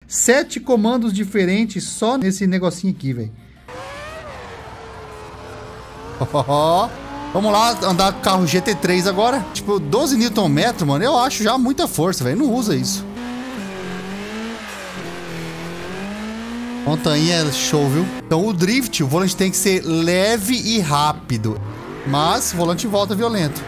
7 comandos diferentes só nesse negocinho aqui, velho. Vamos lá andar com carro GT3 agora. Tipo, 12 Nm, mano, eu acho já muita força, velho. Não usa isso. Montanha é show, viu? Então o drift, o volante tem que ser leve e rápido. Mas o volante volta violento.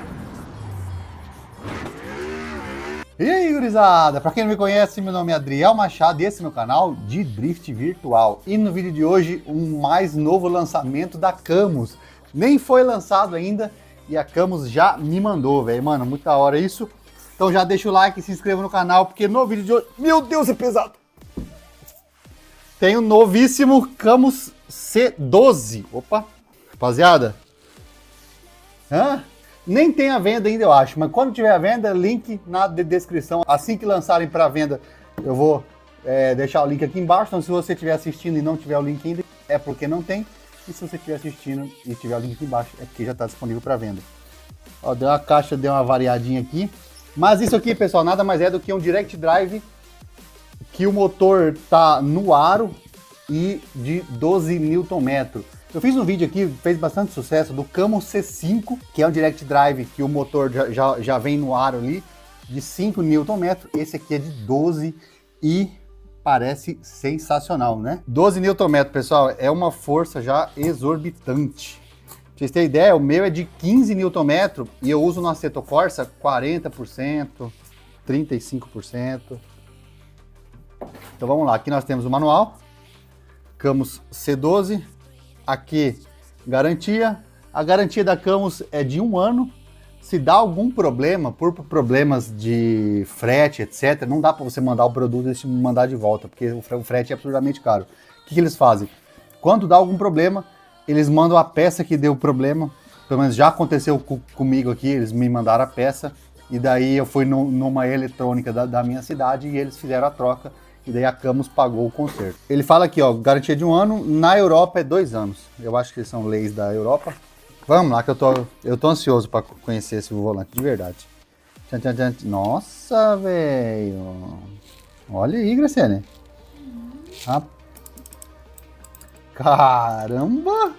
E aí, gurizada? Pra quem não me conhece, meu nome é Adriel Machado e esse é meu canal de Drift Virtual. E no vídeo de hoje, um mais novo lançamento da Camus. Nem foi lançado ainda e a Camus já me mandou, velho. Mano, muito da hora isso. Então já deixa o like e se inscreva no canal, porque no vídeo de hoje... Meu Deus, é pesado! Tem o novíssimo Camus C12. Opa! Rapaziada. Nem tem a venda ainda, eu acho. Mas quando tiver a venda, link na descrição. Assim que lançarem para venda, eu vou deixar o link aqui embaixo. Então, se você estiver assistindo e não tiver o link ainda, é porque não tem. E se você estiver assistindo e tiver o link aqui embaixo, é porque já está disponível para venda. Ó, deu uma caixa, deu uma variadinha aqui. Mas isso aqui, pessoal, nada mais é do que um Direct Drive que o motor tá no aro e de 12 Nm. Eu fiz um vídeo aqui, fez bastante sucesso, do Camus C5, que é um Direct Drive que o motor já vem no aro ali, de 5 Nm. Esse aqui é de 12 e parece sensacional, né? 12 Nm, pessoal, é uma força já exorbitante. Pra vocês terem ideia, o meu é de 15 Nm e eu uso no Assetto Corsa 40%, 35%. Então vamos lá, aqui nós temos o manual, Camus C12, aqui garantia, a garantia da Camus é de 1 ano, se dá algum problema, por problemas de frete, etc, não dá para você mandar o produto e mandar de volta, porque o frete é absurdamente caro. O que eles fazem? Quando dá algum problema, eles mandam a peça que deu problema, pelo menos já aconteceu comigo aqui, eles me mandaram a peça, e daí eu fui numa eletrônica da minha cidade e eles fizeram a troca. E daí a Camus pagou o conserto. Ele fala aqui, ó, garantia de 1 ano, na Europa é 2 anos. Eu acho que são leis da Europa. Vamos lá, que eu tô ansioso para conhecer esse volante, de verdade. Tchan, tchan, tchan. Nossa, velho. Olha aí, Graciane. Caramba!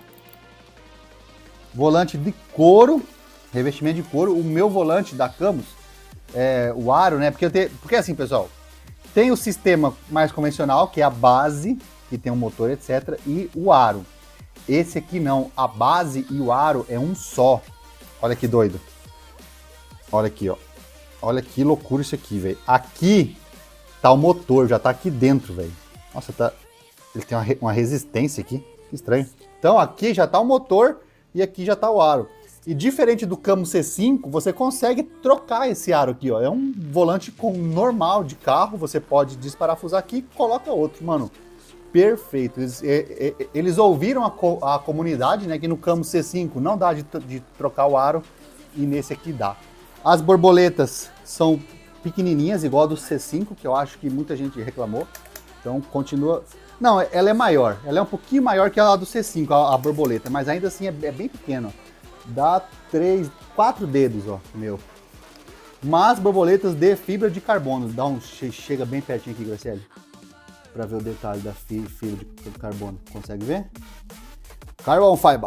Volante de couro, revestimento de couro. O meu volante da Camus, o aro, né? Porque assim, pessoal, tem o sistema mais convencional, que é a base, que tem um motor, etc. E o aro. Esse aqui não. A base e o aro é um só. Olha que doido. Olha aqui, ó. Olha que loucura isso aqui, velho. Aqui tá o motor, já tá aqui dentro, velho. Nossa, ele tem uma resistência aqui. Que estranho. Então aqui já tá o motor e aqui já tá o aro. E diferente do Camus C5, você consegue trocar esse aro aqui, ó. É um volante normal de carro, você pode desparafusar aqui e coloca outro, mano. Perfeito. Eles ouviram a comunidade, né, que no Camus C5 não dá de trocar o aro e nesse aqui dá. As borboletas são pequenininhas, igual a do C5, que eu acho que muita gente reclamou. Então continua... Não, ela é maior. Ela é um pouquinho maior que a do C5, a borboleta, mas ainda assim é bem pequena, ó. Dá 4 dedos, ó, meu. Mas borboletas de fibra de carbono. Chega bem pertinho aqui, Graciele, para ver o detalhe da fibra de carbono. Consegue ver? Carbon fiber.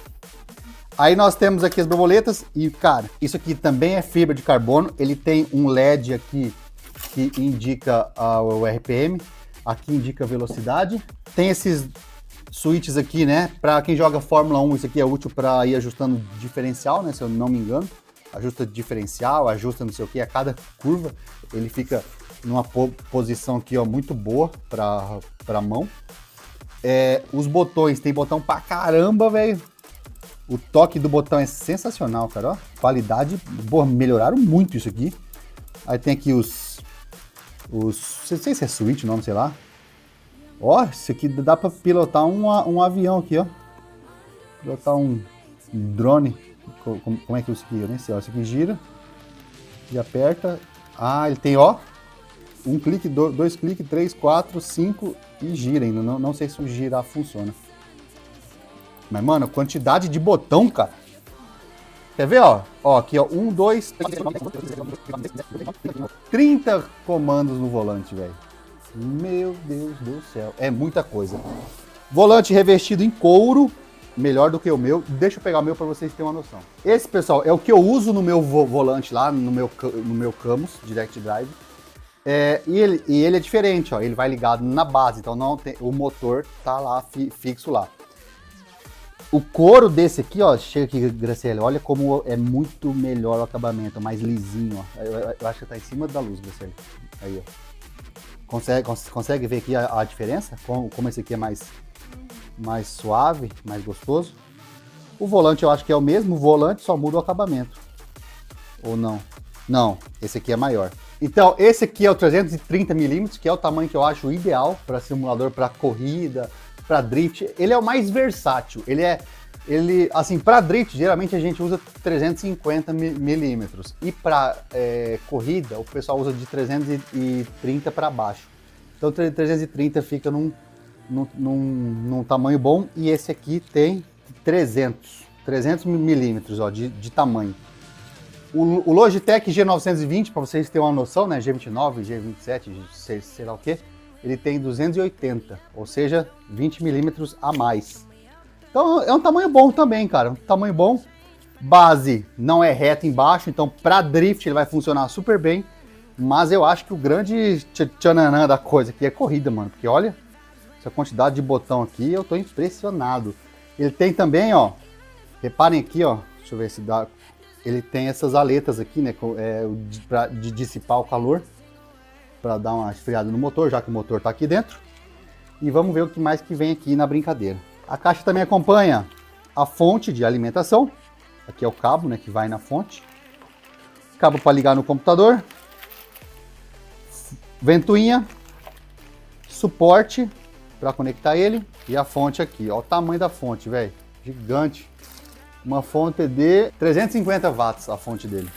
Aí nós temos aqui as borboletas e, cara, isso aqui também é fibra de carbono. Ele tem um LED aqui que indica o RPM. Aqui indica a velocidade. Tem esses switches aqui, né? Para quem joga Fórmula 1, isso aqui é útil para ir ajustando diferencial, né? Se eu não me engano. Ajusta diferencial, ajusta não sei o que, a cada curva ele fica numa posição aqui, ó, muito boa para mão. Os botões, tem botão pra caramba, velho. O toque do botão é sensacional, cara, ó. Qualidade, boa, melhoraram muito isso aqui. Aí tem aqui não sei se é switch o nome, sei lá. Ó, isso aqui dá pra pilotar um avião aqui, ó. Pilotar um drone. Como é que é isso aqui? Eu nem sei, ó. Isso aqui gira. E aperta. Ah, ele tem, ó. Um clique, dois cliques, 3, 4, 5 e gira ainda. Não sei se o girar funciona. Mas, mano, quantidade de botão, cara. Quer ver, ó? Ó, aqui, ó. 1, 2, 3, 30 comandos no volante, velho. Meu Deus do céu, é muita coisa. Volante revestido em couro, melhor do que o meu. Deixa eu pegar o meu para vocês terem uma noção. Esse, pessoal, é o que eu uso no meu volante lá, no meu Camus Direct Drive. E ele é diferente, ó. Ele vai ligado na base, então não tem, o motor tá lá fixo lá. O couro desse aqui, ó, chega aqui, Graciela, olha como é muito melhor o acabamento, mais lisinho, ó. Eu acho que tá em cima da luz, Graciela. Aí, ó. Consegue ver aqui a diferença? Como esse aqui é mais suave, mais gostoso. O volante eu acho que é o mesmo, o volante só muda o acabamento. Ou não? Não, esse aqui é maior. Então, esse aqui é o 330mm, que é o tamanho que eu acho ideal para simulador, para corrida, para drift. Ele é o mais versátil. Assim, para drift, geralmente a gente usa 350mm. E para corrida, o pessoal usa de 330 para baixo. Então, 330 fica num tamanho bom. E esse aqui tem 300mm, ó, de tamanho. O Logitech G920, para vocês terem uma noção, né? G29, G27, sei lá o que, ele tem 280, ou seja, 20mm a mais. Então é um tamanho bom também, cara, um tamanho bom. Base não é reta embaixo, então para drift ele vai funcionar super bem. Mas eu acho que o grande tchananã da coisa aqui é corrida, mano, porque olha essa quantidade de botão aqui, eu tô impressionado. Ele tem também, ó, reparem aqui, ó, deixa eu ver se dá... Ele tem essas aletas aqui, né, de dissipar o calor, para dar uma esfriada no motor, já que o motor tá aqui dentro. E vamos ver o que mais que vem aqui na brincadeira. A caixa também acompanha a fonte de alimentação. Aqui é o cabo, né, que vai na fonte. Cabo para ligar no computador. Ventoinha. Suporte para conectar ele. E a fonte aqui, ó o tamanho da fonte, velho. Gigante. Uma fonte de 350 watts, a fonte dele.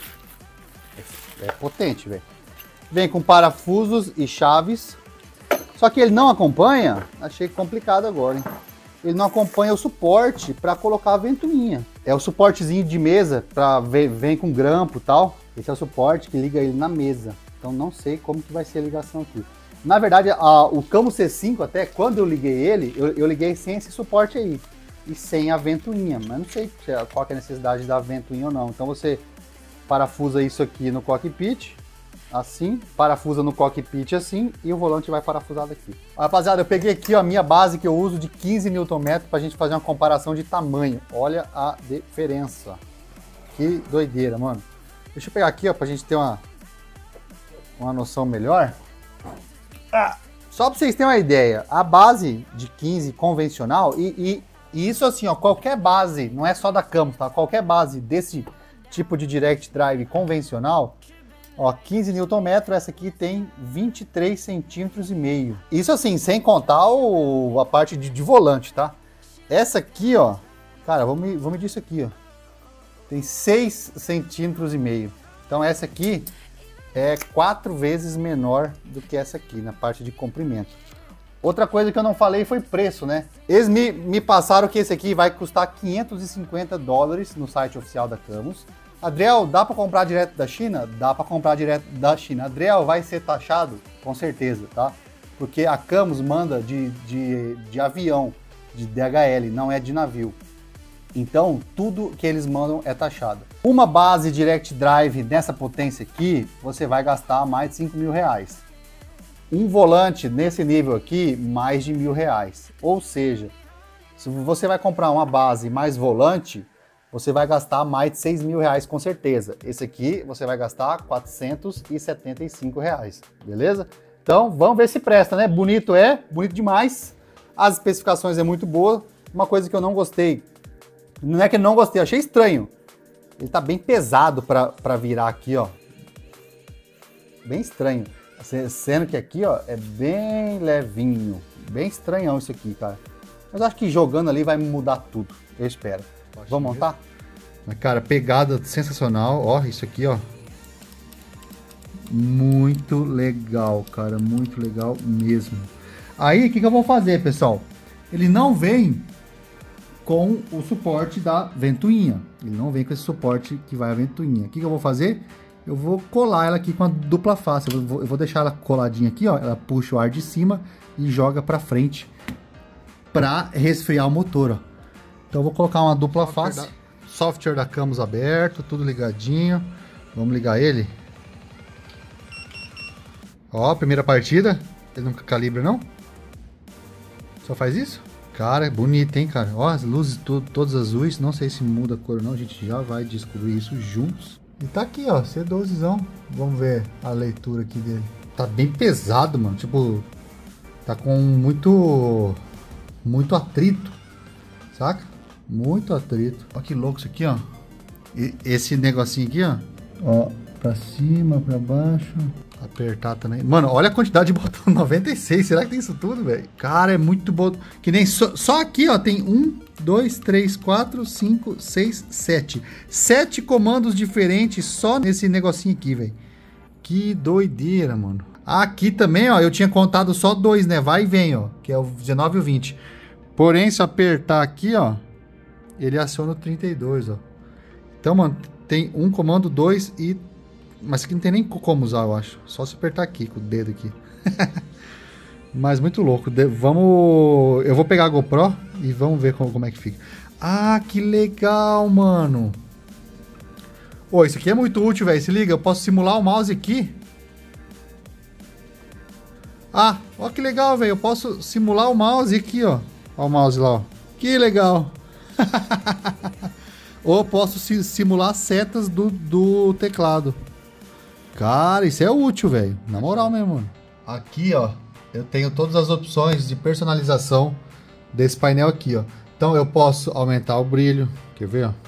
É potente, velho. Vem com parafusos e chaves. Só que ele não acompanha, achei complicado agora, hein? Ele não acompanha o suporte para colocar a ventoinha. É o suportezinho de mesa, vem com grampo e tal. Esse é o suporte que liga ele na mesa. Então não sei como que vai ser a ligação aqui. Na verdade, o Camus C5, até quando eu liguei ele, eu liguei sem esse suporte aí. E sem a ventoinha, mas não sei qual que é a necessidade da ventoinha ou não. Então você parafusa isso aqui no cockpit, assim, parafusa no cockpit assim, e o volante vai parafusado aqui. Rapaziada, eu peguei aqui ó, a minha base que eu uso de 15 Nm para a gente fazer uma comparação de tamanho. Olha a diferença. Que doideira, mano. Deixa eu pegar aqui ó, para a gente ter uma noção melhor. Só para vocês terem uma ideia, a base de 15 convencional e isso assim, ó, qualquer base, não é só da Camus, tá? Qualquer base desse tipo de Direct Drive convencional, ó, 15 Nm, essa aqui tem 23,5 cm. Isso assim, sem contar a parte de volante, tá? Essa aqui, ó, cara, vou medir isso aqui, ó. Tem 6,5 cm. Então essa aqui é 4 vezes menor do que essa aqui, na parte de comprimento. Outra coisa que eu não falei foi preço, né? Eles me passaram que esse aqui vai custar $550 no site oficial da Camus. Adriel, dá para comprar direto da China? Dá para comprar direto da China. Adriel, vai ser taxado? Com certeza, tá? Porque a Camus manda de avião, de DHL, não é de navio. Então, tudo que eles mandam é taxado. Uma base Direct Drive dessa potência aqui, você vai gastar mais de R$5.000. Um volante nesse nível aqui, mais de R$1.000. Ou seja, se você vai comprar uma base mais volante, você vai gastar mais de R$6.000 com certeza. Esse aqui você vai gastar R$475, beleza? Então vamos ver se presta, né? Bonito bonito demais. As especificações é muito boa. Uma coisa que eu não gostei, não é que eu não gostei, eu achei estranho. Ele tá bem pesado para virar aqui, ó. Bem estranho. Sendo que aqui, ó, é bem levinho. Bem estranhão isso aqui, cara. Mas acho que jogando ali vai mudar tudo. Eu espero. Vamos montar? Mas, cara, pegada sensacional. Ó, isso aqui, ó. Muito legal, cara. Muito legal mesmo. Aí, o que eu vou fazer, pessoal? Ele não vem com o suporte da ventoinha. Ele não vem com esse suporte que vai a ventoinha. O que eu vou fazer? eu vou colar ela aqui com a dupla face. Eu vou deixar ela coladinha aqui, ó. Ela puxa o ar de cima e joga pra frente pra resfriar o motor, ó. Então eu vou colocar uma dupla face. Software da Camus aberto, tudo ligadinho. Vamos ligar ele. Ó, primeira partida. Ele não calibra, não? Só faz isso? Cara, é bonito, hein, cara? Ó, as luzes todas azuis. Não sei se muda a cor ou não. A gente já vai descobrir isso juntos. E tá aqui, ó, C12zão. Vamos ver a leitura aqui dele. Tá bem pesado, mano. Tipo, tá com muito atrito. Saca? Muito atrito. Ó que louco isso aqui, ó. E esse negocinho aqui, ó. Ó, pra cima, pra baixo. Apertar também. Mano, olha a quantidade de botão. 96. Será que tem isso tudo, velho? Cara, é muito bom. Que nem só aqui, ó. Tem 1, 2, 3, 4, 5, 6, 7. 7 comandos diferentes só nesse negocinho aqui, velho. Que doideira, mano. Aqui também, ó. Eu tinha contado só 2, né? Vai e vem, ó. Que é o 19 e o 20. Porém, se apertar aqui, ó. Ele aciona o 32, ó. Então, mano, tem um comando, 2 e... Mas aqui não tem nem como usar, eu acho. Só se apertar aqui, com o dedo aqui. Mas muito louco. Vamos... Eu vou pegar a GoPro e vamos ver como é que fica. Ah, que legal, mano. Ô, isso aqui é muito útil, velho. Se liga, eu posso simular o mouse aqui. Ah, ó que legal, velho. Eu posso simular o mouse aqui, ó. Ó o mouse lá, ó. Que legal. Ou posso simular setas do teclado. Cara, isso é útil, velho. Na moral mesmo, mano. Aqui, ó, eu tenho todas as opções de personalização desse painel aqui, ó. Então eu posso aumentar o brilho. Quer ver, ó?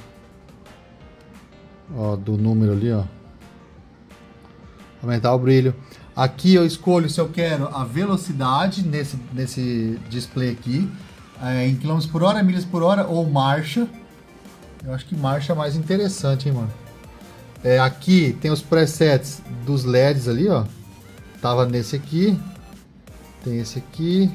Ó, do número ali, ó. Aumentar o brilho. Aqui eu escolho se eu quero a velocidade nesse display aqui. Em quilômetros por hora, milhas por hora ou marcha. Eu acho que marcha é mais interessante, hein, mano. Aqui tem os presets dos LEDs ali, ó. Tava nesse aqui. Tem esse aqui.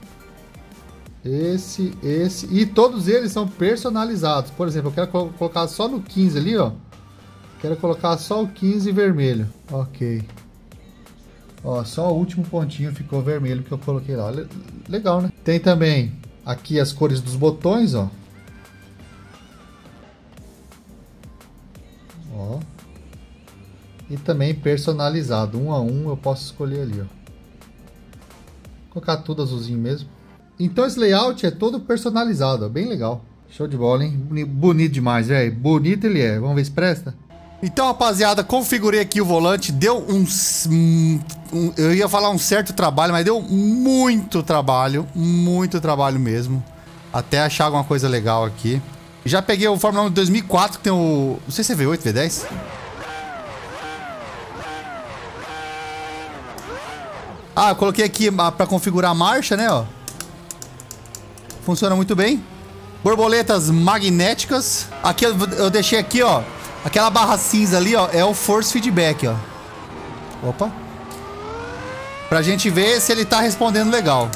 Esse. E todos eles são personalizados. Por exemplo, eu quero colocar só no 15 ali, ó. Quero colocar só o 15 vermelho. Ok. Ó, só o último pontinho ficou vermelho que eu coloquei lá. Legal, né? Tem também aqui as cores dos botões, ó. Ó. E também personalizado. Um a um eu posso escolher ali, ó. Vou colocar tudo azulzinho mesmo. Então esse layout é todo personalizado, ó. Bem legal. Show de bola, hein? Bonito demais, velho. Bonito ele é. Vamos ver se presta? Então, rapaziada, configurei aqui o volante. Deu eu ia falar um certo trabalho, mas deu muito trabalho mesmo. Até achar alguma coisa legal aqui. Já peguei o Fórmula 1 de 2004, que tem o... Não sei se é V8, V10. Ah, eu coloquei aqui pra configurar a marcha, né, ó. Funciona muito bem. Borboletas magnéticas. Aqui eu deixei aqui, ó. Aquela barra cinza ali, ó, é o force feedback, ó. Opa. Pra gente ver se ele tá respondendo legal.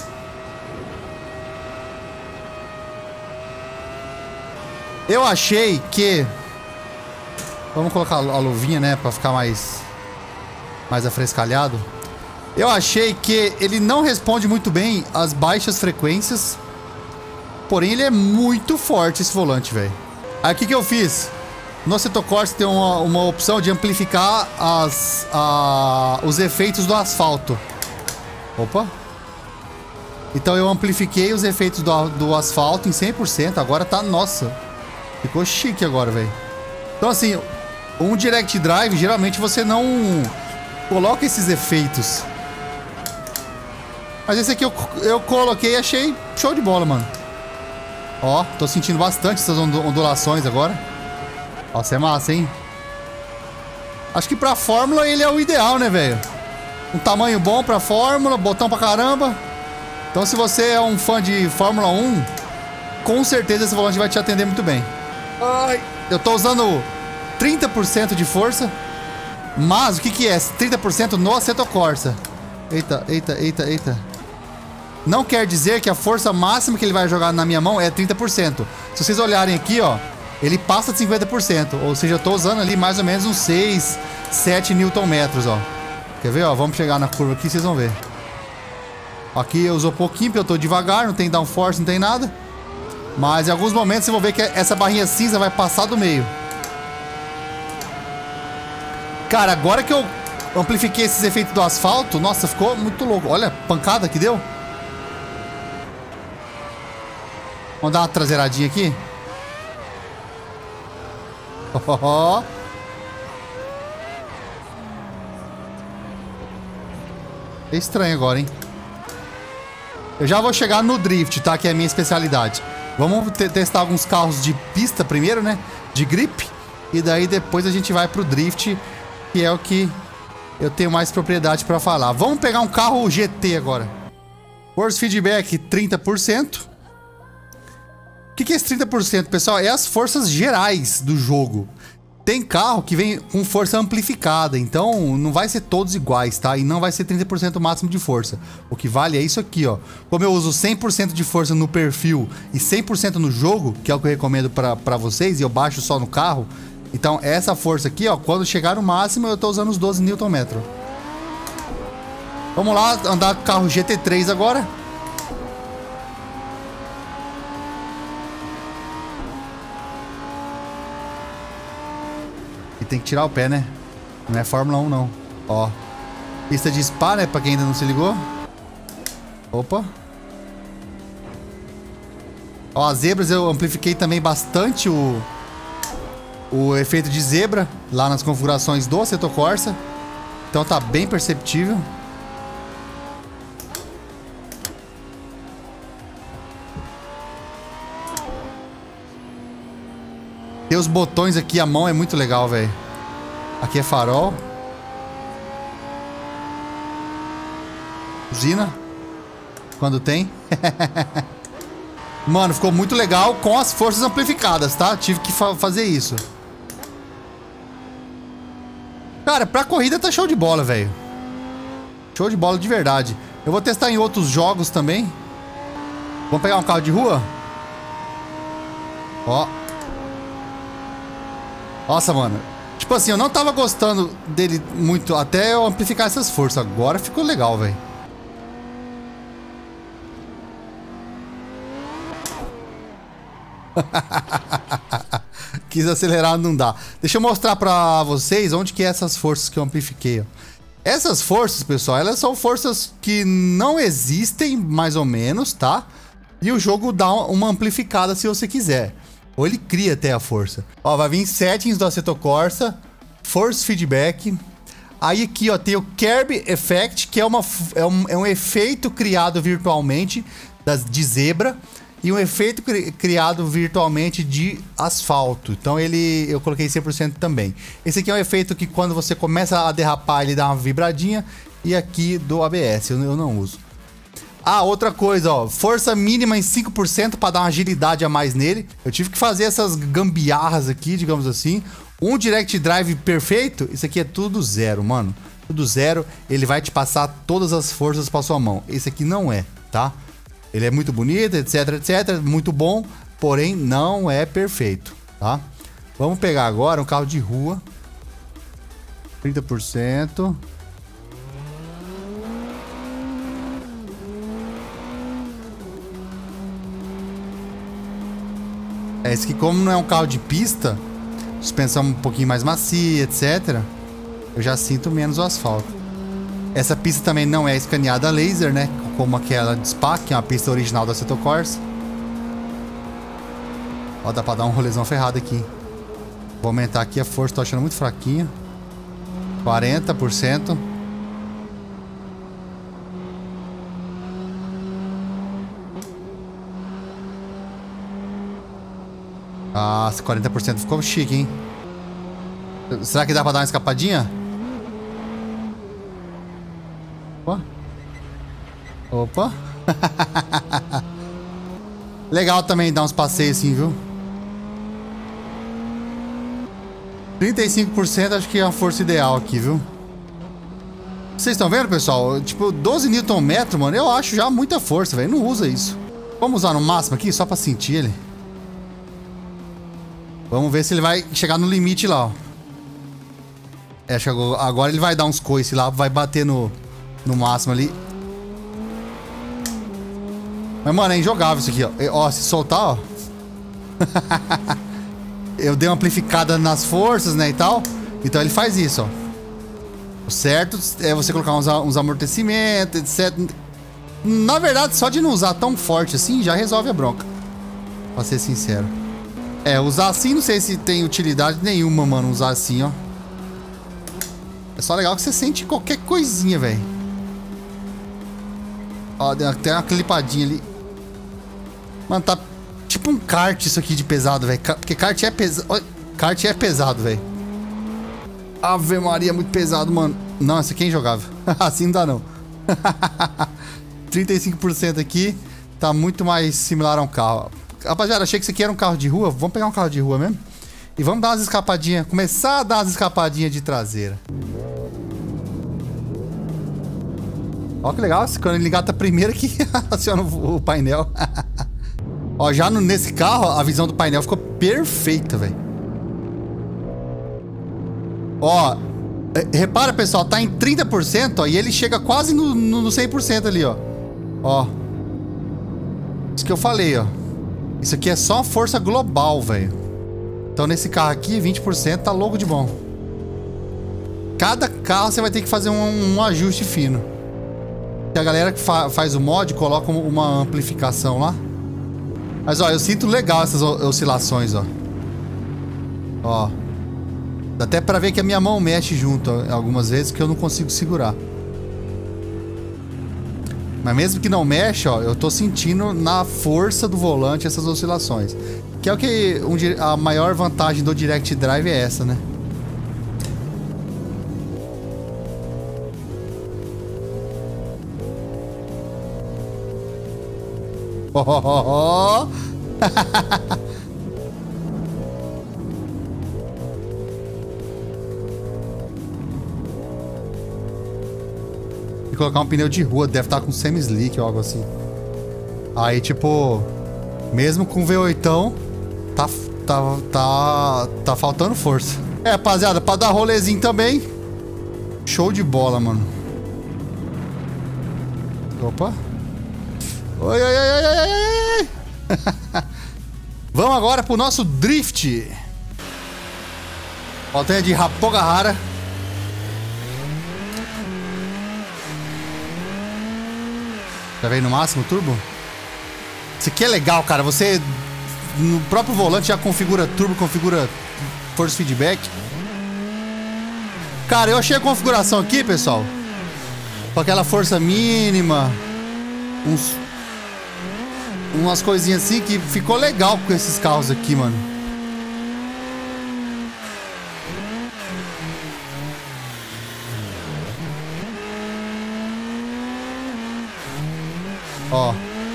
Eu achei que... Vamos colocar a luvinha, né, pra ficar mais afrescalhado. Eu achei que ele não responde muito bem às baixas frequências. Porém, ele é muito forte, esse volante, velho. Aí, o que eu fiz? No Assetto Corsa tem uma opção de amplificar os efeitos do asfalto. Opa. Então eu amplifiquei os efeitos do asfalto em 100%. Agora tá, nossa, ficou chique agora, velho. Então assim, um Direct Drive, geralmente você não coloca esses efeitos. Mas esse aqui eu coloquei e achei show de bola, mano. Ó, tô sentindo bastante essas ondulações agora. Nossa, é massa, hein? Acho que pra Fórmula ele é o ideal, né, velho? Um tamanho bom pra Fórmula, botão pra caramba. Então se você é um fã de Fórmula 1, com certeza esse volante vai te atender muito bem. Ai, eu tô usando 30% de força. Mas o que é? 30% no Assetto Corsa. Eita, eita, eita, eita. Não quer dizer que a força máxima que ele vai jogar na minha mão é 30%. Se vocês olharem aqui, ó, ele passa de 50%. Ou seja, eu tô usando ali mais ou menos uns 6, 7 Nm, ó. Quer ver, ó? Vamos chegar na curva aqui, vocês vão ver. Aqui eu uso pouquinho, porque eu tô devagar, não tem downforce, não tem nada. Mas em alguns momentos vocês vão ver que essa barrinha cinza vai passar do meio. Cara, agora que eu amplifiquei esses efeitos do asfalto, nossa, ficou muito louco. Olha a pancada que deu. Vamos dar uma traseiradinha aqui. Oh. É estranho agora, hein? Eu já vou chegar no drift, tá? Que é a minha especialidade. Vamos testar alguns carros de pista primeiro, né? De grip. E daí depois a gente vai pro drift, que é o que eu tenho mais propriedade pra falar. Vamos pegar um carro GT agora. Force Feedback 30%. O que é esse 30%, pessoal? É as forças gerais do jogo. Tem carro que vem com força amplificada, então não vai ser todos iguais, tá? E não vai ser 30% máximo de força. O que vale é isso aqui, ó. Como eu uso 100% de força no perfil e 100% no jogo, que é o que eu recomendo pra vocês, e eu baixo só no carro, então essa força aqui, ó, quando chegar no máximo eu tô usando os 12 Nm. Vamos lá andar com o carro GT3 agora. Tem que tirar o pé, né? Não é Fórmula 1, não. Ó. Pista de Spa, né? Pra quem ainda não se ligou. Opa. Ó, as zebras eu amplifiquei também bastante o efeito de zebra lá nas configurações do Assetto Corsa. Então tá bem perceptível. Ter os botões aqui, a mão é muito legal, velho. Aqui é farol. Buzina. Quando tem. Mano, ficou muito legal com as forças amplificadas, tá? Tive que fazer isso. Cara, pra corrida tá show de bola, velho. Show de bola de verdade. Eu vou testar em outros jogos também. Vamos pegar um carro de rua? Ó. Nossa, mano. Tipo assim, eu não tava gostando dele muito até eu amplificar essas forças. Agora ficou legal, velho. Quis acelerar, não dá. Deixa eu mostrar pra vocês onde que é essas forças que eu amplifiquei, ó. Essas forças, pessoal, elas são forças que não existem, mais ou menos, tá? E o jogo dá uma amplificada se você quiser. Ou ele cria até a força. Ó, vai vir settings do Assetto Corsa, Force Feedback. Aí aqui, ó, tem o Curb Effect, que é um efeito criado virtualmente de zebra. E um efeito criado virtualmente de asfalto. Então eu coloquei 100% também. Esse aqui é um efeito que quando você começa a derrapar, ele dá uma vibradinha. E aqui do ABS, eu não uso. Ah, outra coisa, ó, força mínima em 5% para dar uma agilidade a mais nele. Eu tive que fazer essas gambiarras aqui, digamos assim. Um Direct Drive perfeito, isso aqui é tudo zero, mano. Tudo zero, ele vai te passar todas as forças para sua mão. Esse aqui não é, tá? Ele é muito bonito, etc, etc, muito bom, porém não é perfeito, tá? Vamos pegar agora um carro de rua. 30%. Esse aqui, como não é um carro de pista, suspensão um pouquinho mais macia, etc, eu já sinto menos o asfalto. Essa pista também não é escaneada a laser, né? Como aquela de Spa, que é uma pista original da Assetto Corsa. Ó, dá pra dar um rolezão ferrado aqui. Vou aumentar aqui a força, tô achando muito fraquinho. 40%. Nossa, 40% ficou chique, hein? Será que dá pra dar uma escapadinha? Opa. Opa. Legal também dar uns passeios assim, viu? 35% acho que é a força ideal aqui, viu? Vocês estão vendo, pessoal? Tipo, 12 Nm, mano, eu acho já muita força, velho. Não usa isso. Vamos usar no máximo aqui, só pra sentir ele. Vamos ver se ele vai chegar no limite lá, ó. É, chegou. Agora ele vai dar uns coices lá, vai bater no máximo ali. Mas, mano, é injogável isso aqui, ó. Ó, se soltar, ó. Eu dei uma amplificada nas forças, né, e tal. Então ele faz isso, ó. O certo é você colocar uns amortecimentos, etc. Na verdade, só de não usar tão forte assim, já resolve a bronca. Pra ser sincero. É, usar assim, não sei se tem utilidade nenhuma, mano, usar assim, ó. É só legal que você sente qualquer coisinha, velho. Ó, tem uma clipadinha ali. Mano, tá tipo um kart isso aqui de pesado, velho. Porque kart é pesado. Kart é pesado, velho. Ave Maria, muito pesado, mano. Não, esse aqui é injogável. Assim não dá, não. 35% aqui. Tá muito mais similar a um carro. Rapaziada, achei que isso aqui era um carro de rua. Vamos pegar um carro de rua mesmo. E vamos dar umas escapadinhas. Começar a dar umas escapadinhas de traseira. Ó que legal. Quando ele ligar a primeira que aciona o painel. Ó, já nesse carro, a visão do painel ficou perfeita, velho. Ó, repara, pessoal, tá em 30%, ó, e ele chega quase no 100% ali, ó. Ó. Isso que eu falei, ó. Isso aqui é só força global, velho. Então nesse carro aqui, 20% tá louco de bom. Cada carro você vai ter que fazer um ajuste fino. E a galera que faz o mod coloca uma amplificação lá. Mas ó, eu sinto legal essas oscilações, ó. Ó. Dá até pra ver que a minha mão mexe junto algumas vezes, que eu não consigo segurar. Mas mesmo que não mexe, ó, eu tô sentindo na força do volante essas oscilações. Que é o que a maior vantagem do Direct Drive é essa, né? Oh, oh, oh, oh. E colocar um pneu de rua, deve estar com semi-slick ou algo assim. Aí, tipo, mesmo com V8, tá faltando força. É, rapaziada, pra dar rolezinho também. Show de bola, mano. Opa. Oi, oi, oi, oi, oi, oi. Vamos agora pro nosso drift. Montanha de Rapogahara. Já veio no máximo turbo? Isso aqui é legal, cara. Você no próprio volante já configura turbo, configura force feedback. Cara, eu achei a configuração aqui, pessoal, com aquela força mínima, umas coisinhas assim que ficou legal com esses carros aqui, mano. Ó.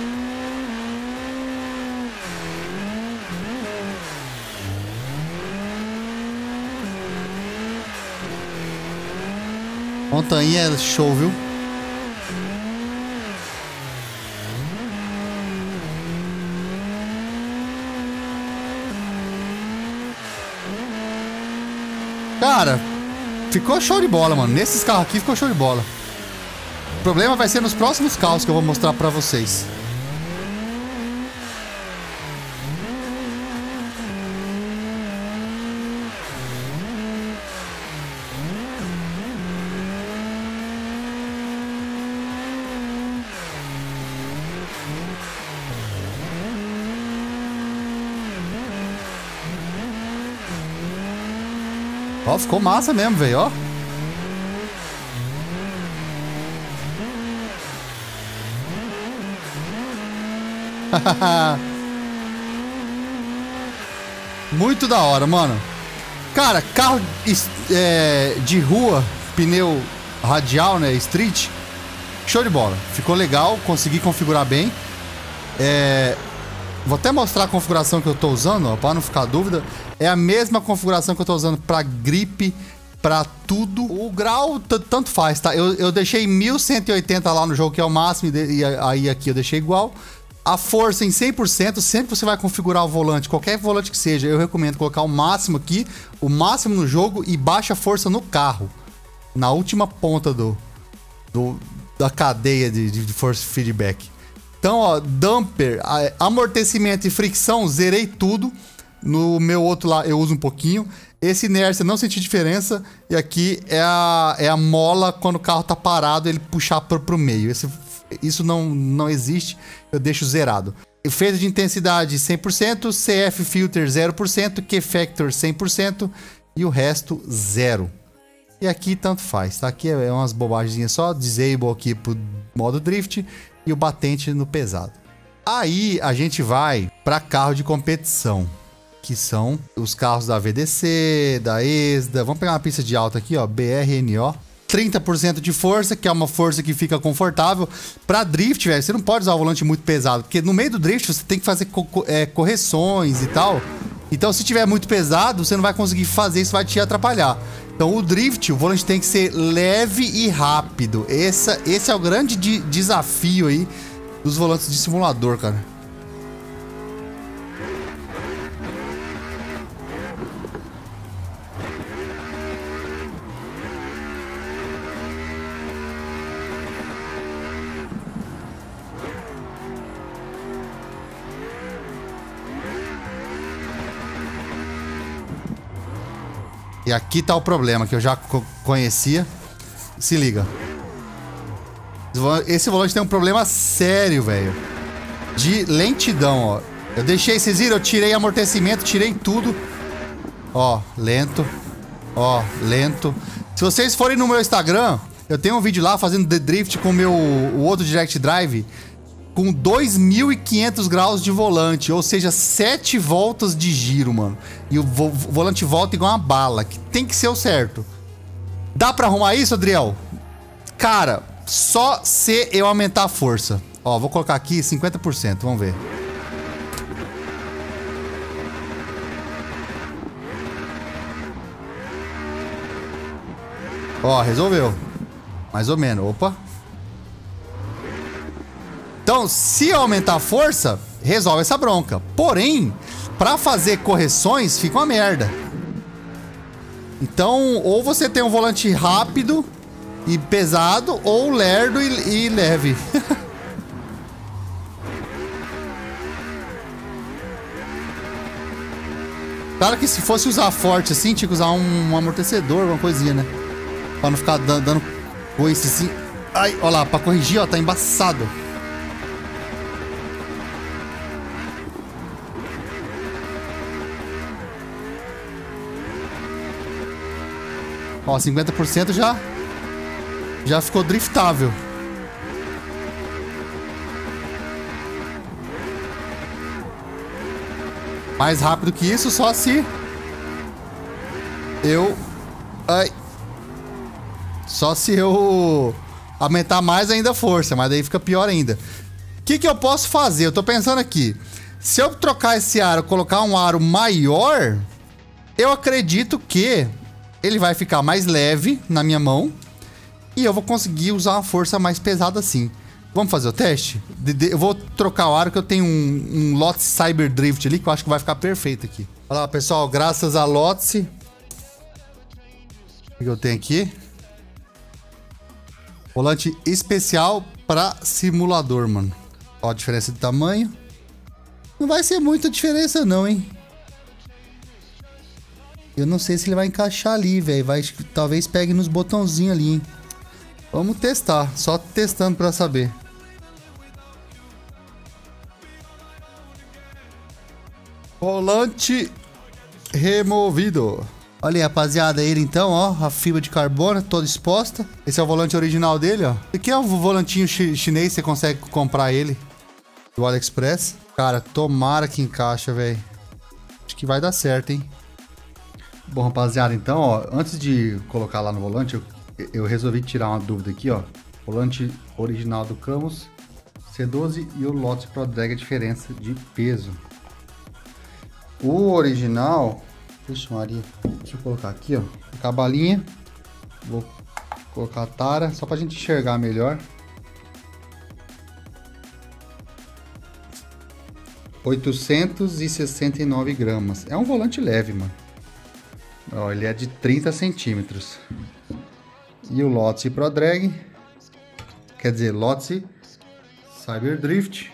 Montanha é show, viu? Cara, ficou show de bola, mano. Nesses carros aqui ficou show de bola. O problema vai ser nos próximos carros que eu vou mostrar pra vocês. Ó, ficou massa mesmo, velho, ó. Muito da hora, mano. Cara, carro de rua, pneu radial, né, street, show de bola. Ficou legal, consegui configurar bem. Vou até mostrar a configuração que eu tô usando, ó, pra não ficar dúvida. É a mesma configuração que eu tô usando pra grip, pra tudo. O grau tanto faz, tá? Eu deixei 1180 lá no jogo, que é o máximo, e aí aqui eu deixei igual. A força em 100%, sempre que você vai configurar o volante, qualquer volante que seja, eu recomendo colocar o máximo aqui, o máximo no jogo e baixa a força no carro. Na última ponta da cadeia de force feedback. Então, ó, damper, amortecimento e fricção, zerei tudo. No meu outro lá eu uso um pouquinho. Esse inércia não senti diferença. E aqui é a mola quando o carro tá parado, ele puxar pro meio. Isso não existe, eu deixo zerado. Efeito de intensidade 100%, CF Filter 0%, Q-Factor 100% e o resto 0. E aqui tanto faz, tá? Aqui é umas bobagens só, disable aqui pro modo drift e o batente no pesado. Aí a gente vai para carro de competição, que são os carros da VDC, da ESDA. Vamos pegar uma pista de alta aqui, ó, BRNO. 30% de força, que é uma força que fica confortável. Pra drift, velho, você não pode usar o volante muito pesado, porque no meio do drift você tem que fazer correções e tal. Então, se tiver muito pesado, você não vai conseguir fazer, isso vai te atrapalhar. Então, o drift, o volante tem que ser leve e rápido. Esse é o grande desafio aí dos volantes de simulador, cara. E aqui tá o problema, que eu já conhecia. Se liga. Esse volante tem um problema sério, velho. De lentidão, ó. Eu deixei, vocês viram? Eu tirei amortecimento, tirei tudo. Ó, lento. Ó, lento. Se vocês forem no meu Instagram, eu tenho um vídeo lá fazendo the drift com o outro Direct Drive com 2.500 graus de volante, ou seja, 7 voltas de giro, mano. E o volante volta igual uma bala, que tem que ser o certo. Dá pra arrumar isso, Adriel? Cara, só se eu aumentar a força. Ó, vou colocar aqui 50%, vamos ver. Ó, resolveu. Mais ou menos, opa. Então, se eu aumentar a força, resolve essa bronca. Porém, pra fazer correções, fica uma merda. Então, ou você tem um volante rápido e pesado, ou lerdo e leve. Claro que se fosse usar forte assim, tinha que usar um amortecedor, uma coisinha, né? Pra não ficar dando coice assim. Ai, ó lá, pra corrigir, ó, tá embaçado. Ó, 50% já ficou driftável. Mais rápido que isso, só se eu... Ai. Só se eu aumentar mais ainda a força, mas daí fica pior ainda. O que eu posso fazer? Eu tô pensando aqui. Se eu trocar esse aro, colocar um aro maior, eu acredito que ele vai ficar mais leve na minha mão e eu vou conseguir usar uma força mais pesada assim. Vamos fazer o teste? Eu vou trocar o aro, que eu tenho um Lotus Cyber Drift ali que eu acho que vai ficar perfeito aqui. Olha lá, pessoal, graças a Lotus. O que eu tenho aqui? Volante especial para simulador, mano. Ó a diferença de tamanho. Não vai ser muita diferença não, hein? Eu não sei se ele vai encaixar ali, velho. Talvez pegue nos botãozinhos ali, hein? Vamos testar. Só testando pra saber. Volante removido. Olha aí, rapaziada. Ele então, ó. A fibra de carbono toda exposta. Esse é o volante original dele, ó. Esse aqui é um volantinho chinês. Você consegue comprar ele do AliExpress. Cara, tomara que encaixa, velho. Acho que vai dar certo, hein? Bom, rapaziada, então, ó, antes de colocar lá no volante, eu resolvi tirar uma dúvida aqui, ó. Volante original do Camus C12 e o Lotus Pro Drag, a diferença de peso. O original, puxa Maria, deixa eu colocar aqui, ó, a balinha. Vou colocar a tara, só pra gente enxergar melhor. 869 gramas. É um volante leve, mano. Ó, ele é de 30 centímetros. E o Lotus Pro Drag, quer dizer, Lotus Cyberdrift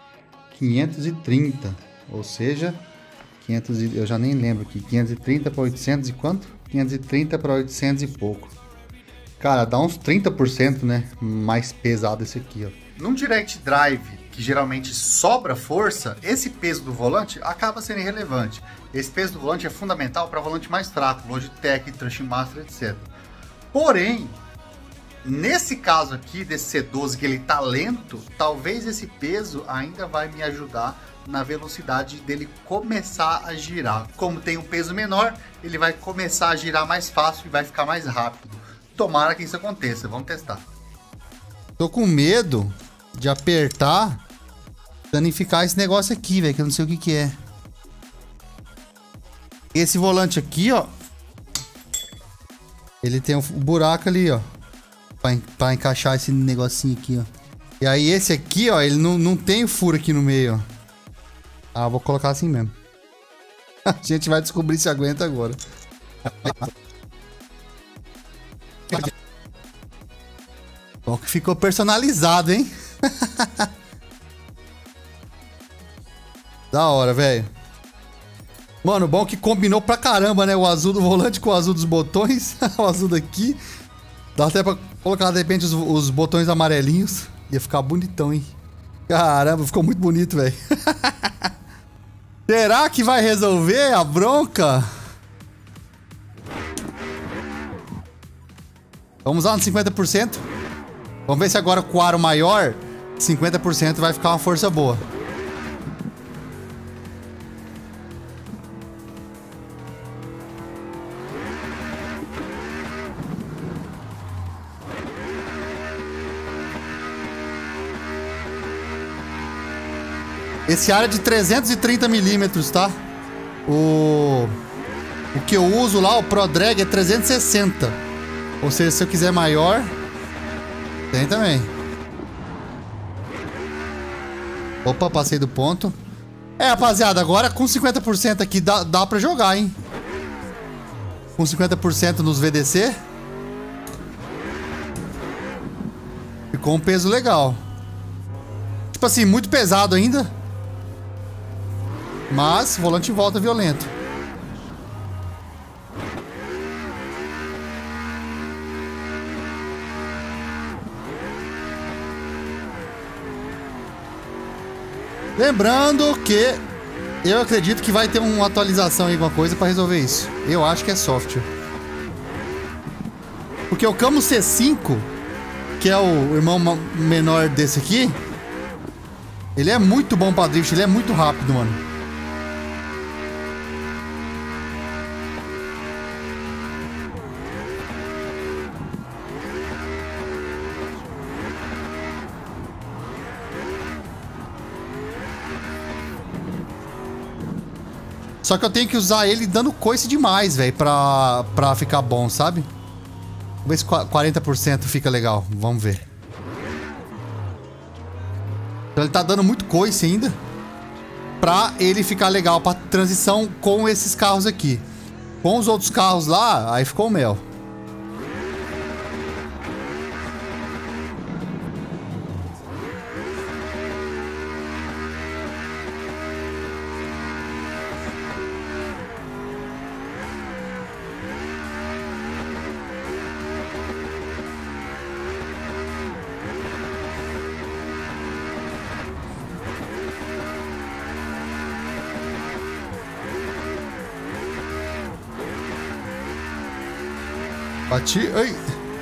530. Ou seja, 500 eu já nem lembro aqui. 530 para 800 e quanto? 530 para 800 e pouco. Cara, dá uns 30%, né? Mais pesado esse aqui, ó. Num Direct Drive, que geralmente sobra força, esse peso do volante acaba sendo irrelevante. Esse peso do volante é fundamental para volante mais fraco, Logitech, Trustmaster, etc. Porém, nesse caso aqui, desse C12 que ele tá lento, talvez esse peso ainda vai me ajudar na velocidade dele começar a girar. Como tem um peso menor, ele vai começar a girar mais fácil e vai ficar mais rápido. Tomara que isso aconteça, vamos testar. Tô com medo de apertar, danificar esse negócio aqui, velho, que eu não sei o que que é. Esse volante aqui, ó, ele tem um buraco ali, ó, pra encaixar esse negocinho aqui, ó. E aí esse aqui, ó, ele não tem furo aqui no meio, ó. Ah, vou colocar assim mesmo. A gente vai descobrir se aguenta agora. Bom que ficou personalizado, hein? Da hora, velho. Mano, bom que combinou pra caramba, né? O azul do volante com o azul dos botões. O azul daqui. Dá até pra colocar, de repente, os botões amarelinhos. Ia ficar bonitão, hein? Caramba, ficou muito bonito, velho. Será que vai resolver a bronca? Vamos lá no 50%. Vamos ver se agora com o aro maior, 50% vai ficar uma força boa. Esse aro é de 330 milímetros, tá? O que eu uso lá, o Pro Drag, é 360. Ou seja, se eu quiser maior, tem também. Opa, passei do ponto. É, rapaziada, agora com 50% aqui dá pra jogar, hein? Com 50% nos VDC. Ficou um peso legal. Tipo assim, muito pesado ainda. Mas o volante volta violento. Lembrando que eu acredito que vai ter uma atualização aí, alguma coisa pra resolver isso. Eu acho que é software. Porque o Camus C5, que é o irmão menor desse aqui, ele é muito bom pra drift, ele é muito rápido, mano. Só que eu tenho que usar ele dando coice demais, velho, pra ficar bom, sabe? Vamos ver se 40% fica legal. Vamos ver. Então ele tá dando muito coice ainda. Pra ele ficar legal, pra transição com esses carros aqui. Com os outros carros lá, aí ficou o mel. Bati. Ai.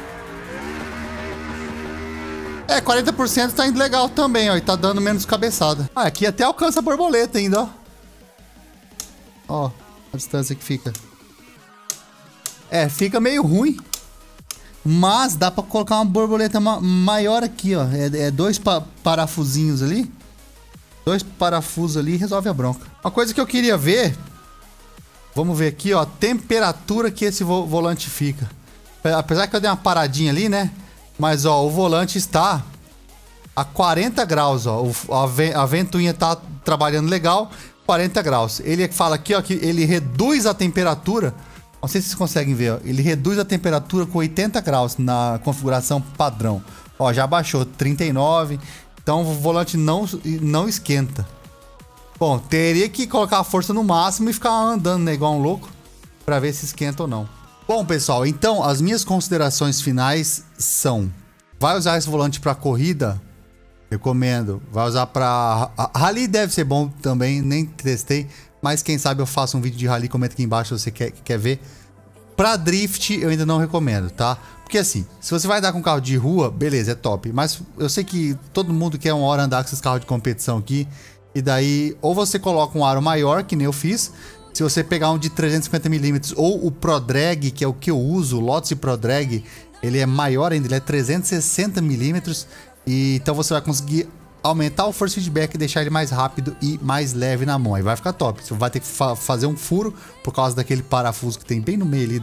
É, 40% tá indo legal também, ó. E tá dando menos cabeçada. Ah, aqui até alcança a borboleta ainda, ó. Ó, a distância que fica. É, fica meio ruim. Mas dá pra colocar uma borboleta maior aqui, ó. É dois parafusinhos ali. Dois parafusos ali e resolve a bronca. Uma coisa que eu queria ver. Vamos ver aqui, ó. A temperatura que esse volante fica. Apesar que eu dei uma paradinha ali, né? Mas, ó, o volante está a 40 graus, ó. A ventoinha tá trabalhando legal, 40 graus. Ele fala aqui, ó, que ele reduz a temperatura. Não sei se vocês conseguem ver, ó. Ele reduz a temperatura com 80 graus na configuração padrão. Ó, já baixou 39, então o volante não esquenta. Bom, teria que colocar a força no máximo e ficar andando, né, igual um louco, pra ver se esquenta ou não. Bom, pessoal, então as minhas considerações finais são: vai usar esse volante pra corrida? Recomendo. Vai usar pra... Rally deve ser bom também, nem testei, mas quem sabe eu faço um vídeo de rally, comenta aqui embaixo se você quer ver. Pra drift eu ainda não recomendo, tá? Porque assim, se você vai andar com carro de rua, beleza, é top. Mas eu sei que todo mundo quer uma hora andar com esses carros de competição aqui. E daí, ou você coloca um aro maior, que nem eu fiz. Se você pegar um de 350mm ou o Pro Drag, que é o que eu uso, o Lotus Pro Drag, ele é maior ainda, ele é 360mm. E então você vai conseguir aumentar o force feedback e deixar ele mais rápido e mais leve na mão. Aí vai ficar top. Você vai ter que fazer um furo por causa daquele parafuso que tem bem no meio ali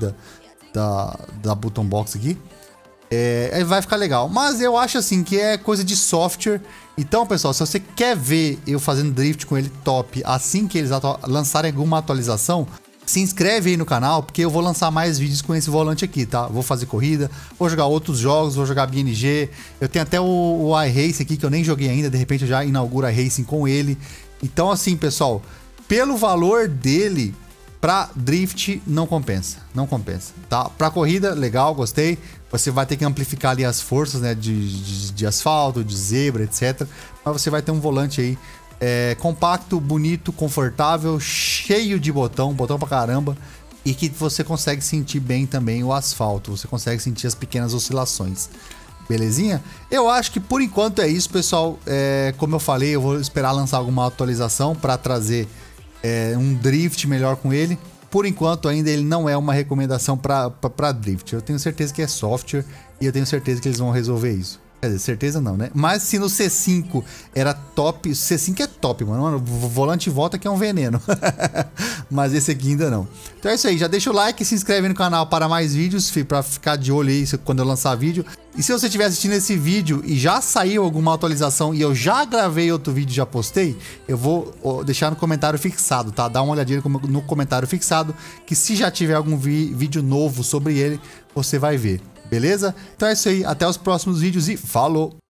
da button box aqui. Aí vai ficar legal. Mas eu acho assim que é coisa de software. Então, pessoal, se você quer ver eu fazendo drift com ele top assim que eles lançarem alguma atualização, se inscreve aí no canal, porque eu vou lançar mais vídeos com esse volante aqui, tá? Vou fazer corrida, vou jogar outros jogos, vou jogar BNG. Eu tenho até o iRacing aqui, que eu nem joguei ainda, de repente eu já inauguro a iRacing com ele. Então assim, pessoal, pelo valor dele, pra drift não compensa, não compensa, tá? Pra corrida, legal, gostei. Você vai ter que amplificar ali as forças, né, de asfalto, de zebra, etc. Mas você vai ter um volante aí compacto, bonito, confortável, cheio de botão pra caramba, e que você consegue sentir bem também o asfalto, você consegue sentir as pequenas oscilações. Belezinha? Eu acho que por enquanto é isso, pessoal. Como eu falei, eu vou esperar lançar alguma atualização para trazer um drift melhor com ele. Por enquanto ainda ele não é uma recomendação para drift. Eu tenho certeza que é software e eu tenho certeza que eles vão resolver isso. Quer dizer, certeza não, né? Mas se no C5 era top... O C5 é top, mano. O volante volta que é um veneno. Mas esse aqui ainda não. Então é isso aí. Já deixa o like e se inscreve no canal para mais vídeos, pra ficar de olho aí quando eu lançar vídeo. E se você estiver assistindo esse vídeo e já saiu alguma atualização e eu já gravei outro vídeo e já postei, eu vou deixar no comentário fixado, tá? Dá uma olhadinha no comentário fixado, que se já tiver algum vídeo novo sobre ele, você vai ver. Beleza? Então é isso aí, até os próximos vídeos e falou!